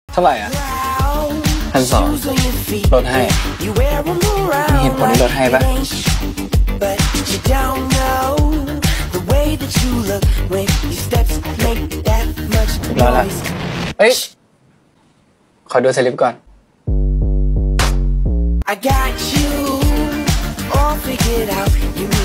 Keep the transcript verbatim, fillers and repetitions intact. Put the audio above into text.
เท่าไหร่อ่ะพันสองลดให้มีเหตุผลที่ลดให้ปะรอละเอ้ยขอดูสลิปก่อนI got you all figured out. You